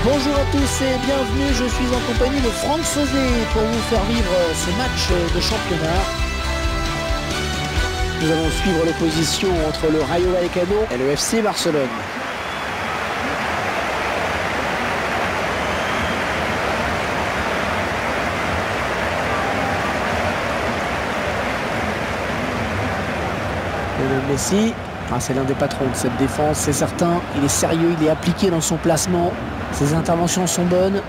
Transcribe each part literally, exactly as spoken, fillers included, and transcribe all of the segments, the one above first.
Bonjour à tous et bienvenue, je suis en compagnie de Franck Sauzé pour vous faire vivre ce match de championnat. Nous allons suivre l'opposition entre le Rayo Vallecano et le F C Barcelone. Le Messi, ah, c'est l'un des patrons de cette défense, c'est certain. Il est sérieux, il est appliqué dans son placement. Ses interventions sont bonnes.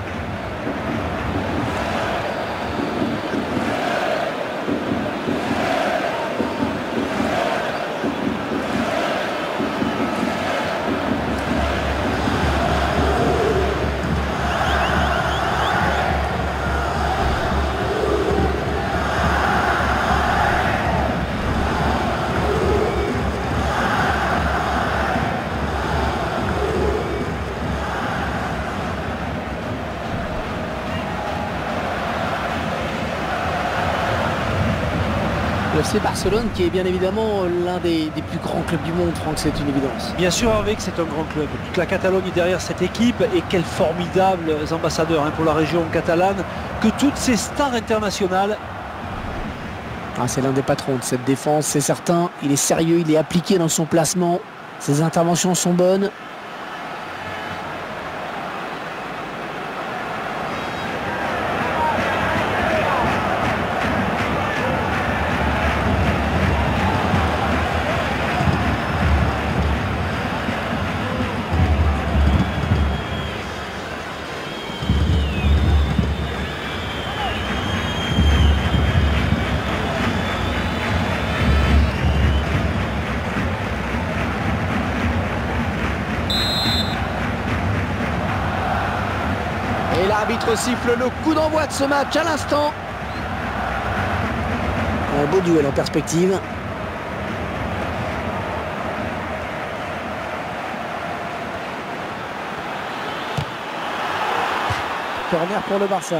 Le F C Barcelone qui est bien évidemment l'un des, des plus grands clubs du monde, Franck, c'est une évidence. Bien sûr, avec c'est un grand club. Toute la Catalogne est derrière cette équipe et quels formidables ambassadeurs hein, pour la région catalane, que toutes ces stars internationales. Ah, c'est l'un des patrons de cette défense, c'est certain. Il est sérieux, il est appliqué dans son placement. Ses interventions sont bonnes. Et l'arbitre siffle le coup d'envoi de ce match à l'instant. Un beau duel en perspective. Corner pour le Barça.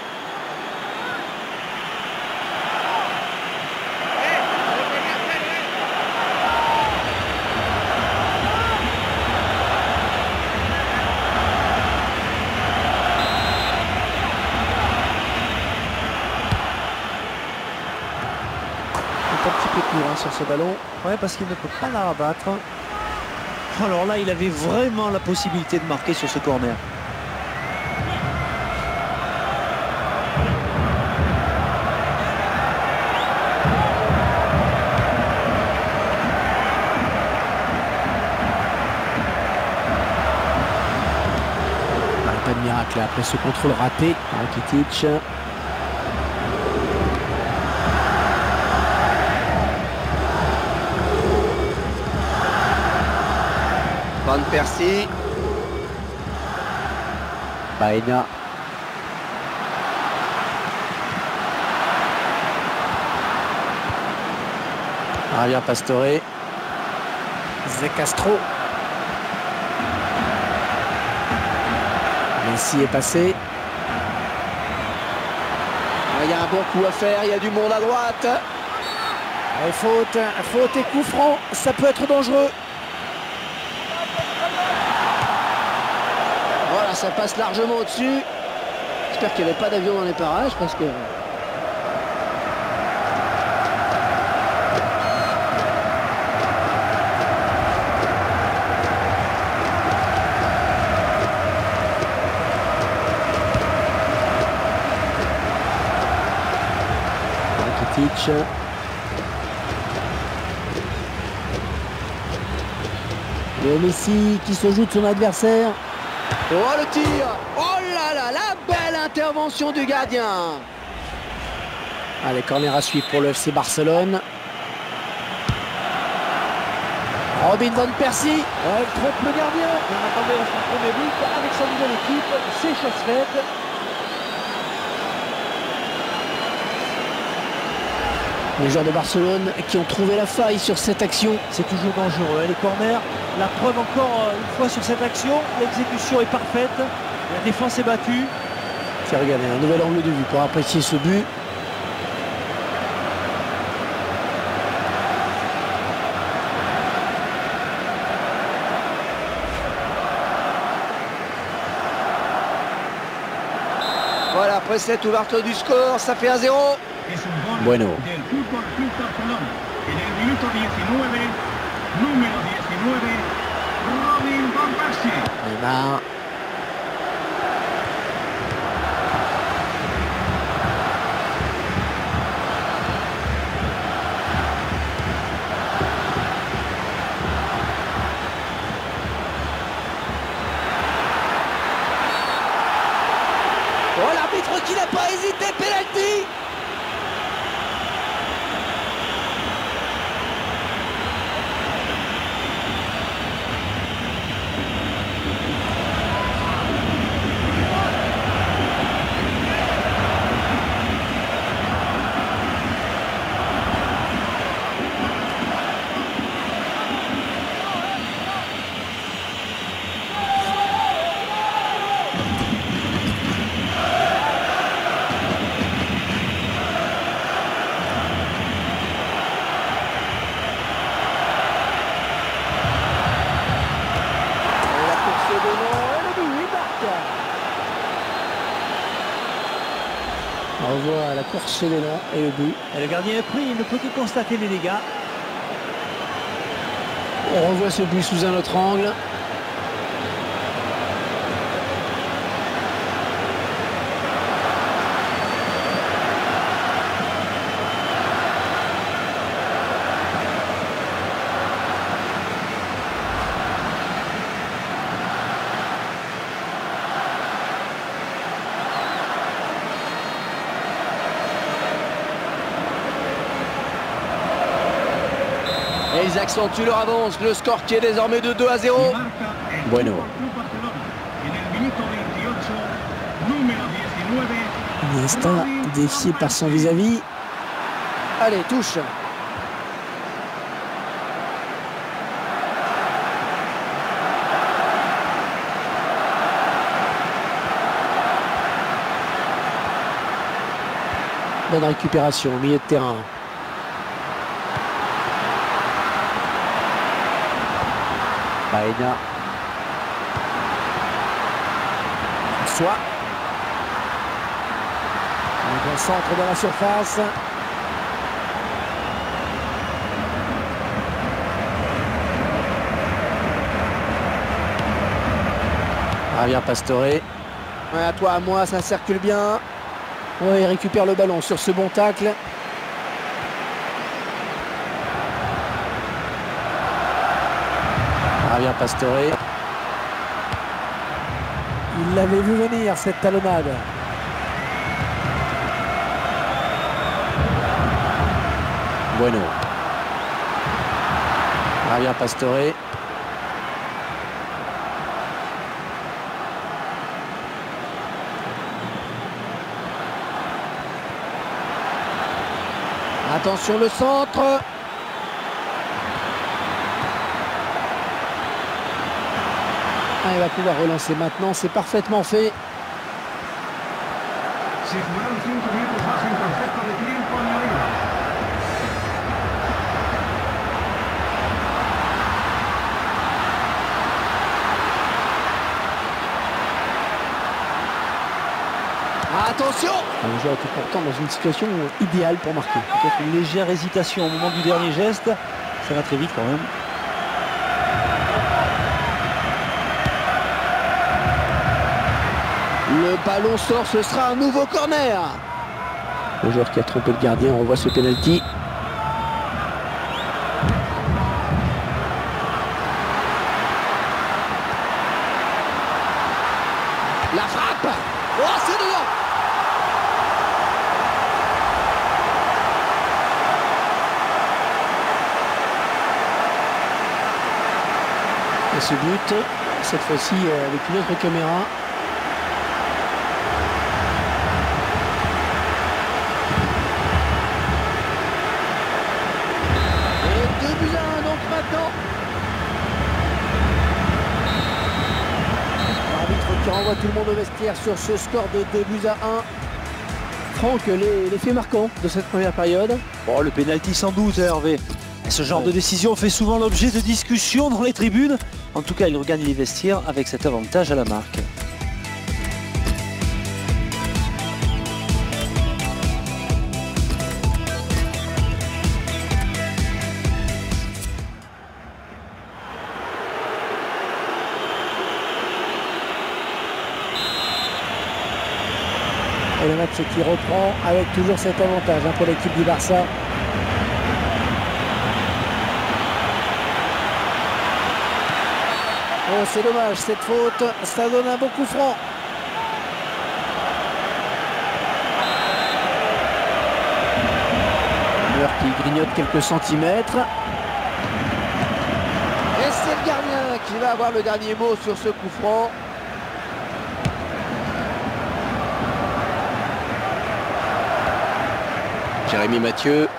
Un petit peu court hein, sur ce ballon. Ouais, parce qu'il ne peut pas la rabattre. Alors là, il avait vraiment la possibilité de marquer sur ce corner. Pas de miracle après ce contrôle raté. Rakitic. Van Persie. Baena. Javier Pastore. Zé Castro. Messi est passé. Il y a un bon coup à faire, il y a du monde à droite. Et faute, faute et coup franc, ça peut être dangereux. Voilà, ça passe largement au-dessus. J'espère qu'il n'y avait pas d'avion dans les parages parce que... Rakitic. Et Messi qui se joue de son adversaire. Oh le tir! Oh là là, la belle intervention du gardien! Allez, corner à suivre pour le F C Barcelone. Robin Van Persie. Ouais, il trompe le gardien. On attendait son premier but avec sa nouvelle équipe. C'est chose faite. Les joueurs de Barcelone qui ont trouvé la faille sur cette action. C'est toujours dangereux, hein, les corners. La preuve encore une fois sur cette action. L'exécution est parfaite. La défense est battue. Tiens, regardez, un nouvel angle de vue pour apprécier ce but. Voilà, après cette ouverture du score, ça fait un zéro. Bueno. Neymar. Oh, l'arbitre qui n'a pas hésité, penalty. On revoit la course chez l'élan et le but. Et le gardien est pris, il ne peut que constater les dégâts. On revoit ce but sous un autre angle. Et ils accentuent leur avance. Le score qui est désormais de deux à zéro. Bueno. Iniesta défié par son vis-à-vis. Allez, touche. Bonne récupération au milieu de terrain. Baena. Soit. Un bon centre dans la surface. Javier Pastore. Ouais, à toi, à moi, ça circule bien. Ouais, il récupère le ballon sur ce bon tacle. Javier Pastore. Il l'avait vu venir, cette talonnade. Bueno. Javier Pastore. Attention le centre. Ah, il va pouvoir relancer maintenant, c'est parfaitement fait. Attention! Le joueur était pourtant dans une situation idéale pour marquer. Peut-être une légère hésitation au moment du dernier geste. Ça va très vite quand même. Le ballon sort, ce sera un nouveau corner. Le joueur qui a trompé le gardien, on revoit ce penalty. La frappe! Oh, c'est dedans! Et ce but, cette fois-ci avec une autre caméra. Et deux buts à un donc maintenant. L'arbitre qui renvoie tout le monde au vestiaire sur ce score de deux buts à un. Franck, les, les faits marquants de cette première période. Bon, le pénalty sans doute, Hervé. Ce genre de décision fait souvent l'objet de discussions dans les tribunes. En tout cas, il regagne les vestiaires avec cet avantage à la marque. Et le match qui reprend avec toujours cet avantage hein, pour l'équipe du Barça. Oh, c'est dommage, cette faute, ça donne un bon coup franc. Mur qui grignote quelques centimètres. Et c'est le gardien qui va avoir le dernier mot sur ce coup franc. Jérémy Mathieu.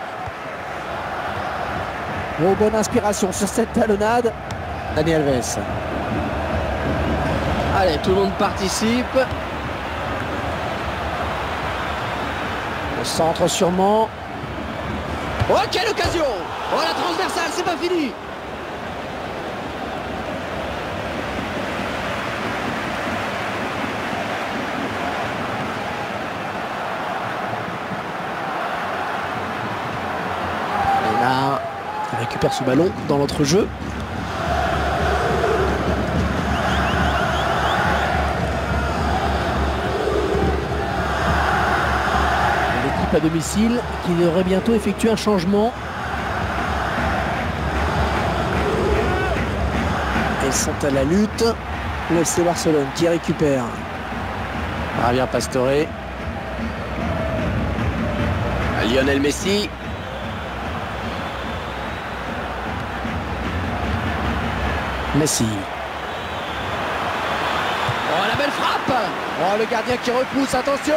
Oh, bonne inspiration sur cette talonnade. Dani Alves. Allez, tout le monde participe. Au centre sûrement. Oh, quelle occasion! Oh, la transversale, c'est pas fini! Et là, on récupère ce ballon dans l'entrejeu. L'équipe à domicile qui devrait bientôt effectuer un changement. Ils sont à la lutte. Le F C Barcelone qui récupère. Javier Pastore. Lionel Messi. Messi. Oh, la belle frappe! Oh, le gardien qui repousse, attention!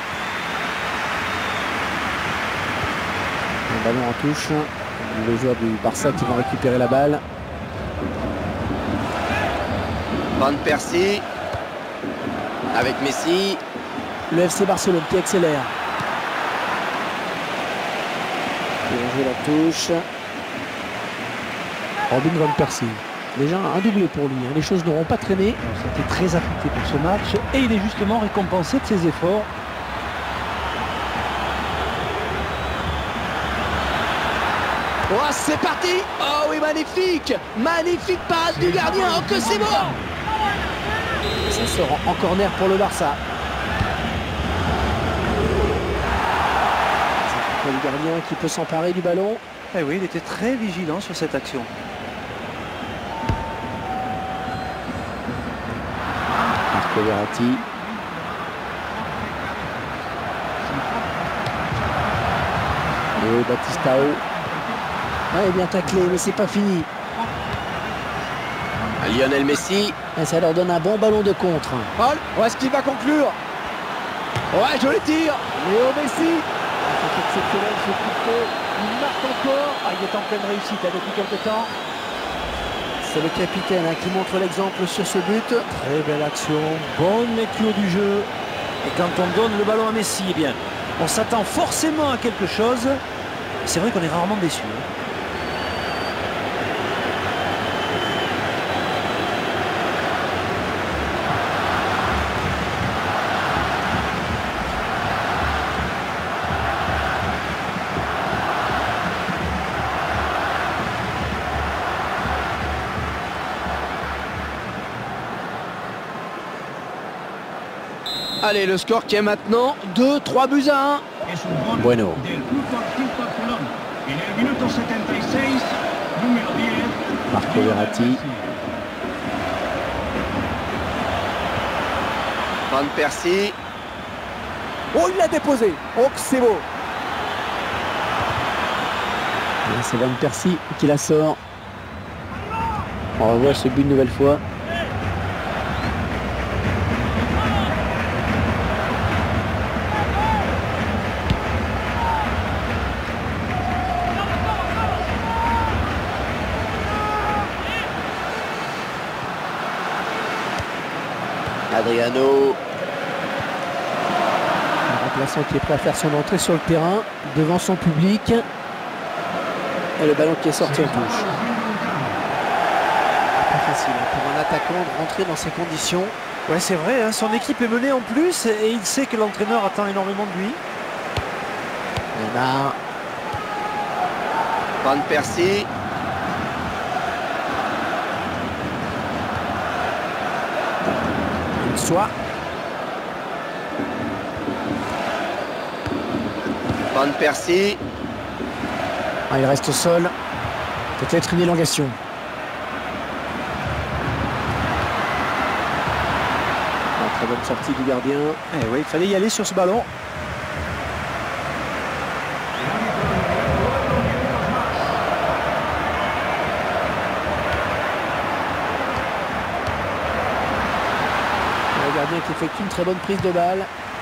Le ballon en touche. Les joueurs du Barça qui vont récupérer la balle. Van Persie. Avec Messi. Le F C Barcelone qui accélère. Il va jouer la touche. Robin Van Persie. Déjà un doublé pour lui. Hein. Les choses n'auront pas traîné. C'était très affecté pour ce match et il est justement récompensé de ses efforts. Oh, c'est parti! Oh oui, magnifique! Magnifique parade du gardien! Oh, que c'est bon! Ça se rend en corner pour le Barça. C'est le gardien qui peut s'emparer du ballon. Eh oui, il était très vigilant sur cette action. Marco Verratti. Et Batistao. Ah, il est bien taclé, mais c'est pas fini. Lionel Messi. Et ça leur donne un bon ballon de contre. Paul, où est-ce qu'il va conclure? Ouais, joli tir! Léo Messi. C'est exceptionnel ce coup de pied. Il marque encore. Ah, il est en pleine réussite là, depuis quelques temps. C'est le capitaine hein, qui montre l'exemple sur ce but. Très belle action, bonne lecture du jeu. Et quand on donne le ballon à Messi, eh bien, on s'attend forcément à quelque chose. C'est vrai qu'on est rarement déçu. Hein. Allez, le score qui est maintenant deux trois buts à un. Bueno. Marco Verratti. Van Persie. Oh, il l'a déposé. Oh, que c'est beau. Et c'est Van Persie qui la sort. On revoit ce but une nouvelle fois. Adriano. Un remplaçant qui est prêt à faire son entrée sur le terrain devant son public. Et le ballon qui est sorti en touche. Pas facile hein, pour un attaquant de rentrer dans ces conditions. Ouais, c'est vrai, hein, son équipe est menée en plus et il sait que l'entraîneur attend énormément de lui. Neymar. Van Persie. Soit. Bonne percée. Ah, il reste au sol. Peut-être une élongation. Ah, très bonne sortie du gardien. Eh oui, il fallait y aller sur ce ballon. Le gardien qui effectue une très bonne prise de balle.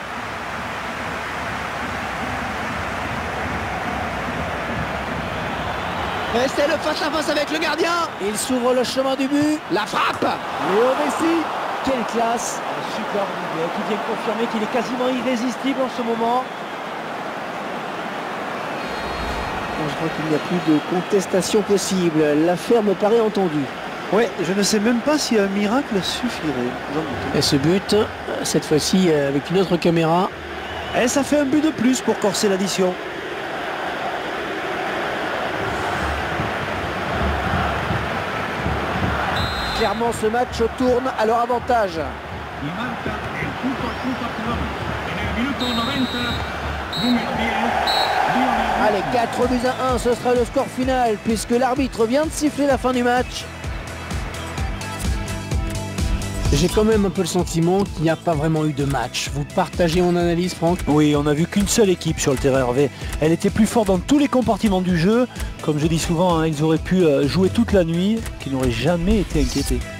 Et c'est le face-à-face avec le gardien. Il s'ouvre le chemin du but. La frappe. Léo Messi. Quelle classe. Un super doublé qui vient confirmer qu'il est quasiment irrésistible en ce moment. Je crois qu'il n'y a plus de contestation possible. L'affaire me paraît entendue. Oui, je ne sais même pas si un miracle suffirait. Et ce but, cette fois-ci avec une autre caméra. Et ça fait un but de plus pour corser l'addition. Clairement, ce match tourne à leur avantage. Allez, quatre buts à un, ce sera le score final puisque l'arbitre vient de siffler la fin du match. J'ai quand même un peu le sentiment qu'il n'y a pas vraiment eu de match. Vous partagez mon analyse, Franck? Oui, on n'a vu qu'une seule équipe sur le terrain, Hervé. Elle était plus forte dans tous les compartiments du jeu. Comme je dis souvent, hein, ils auraient pu jouer toute la nuit, qu'ils n'auraient jamais été inquiétés.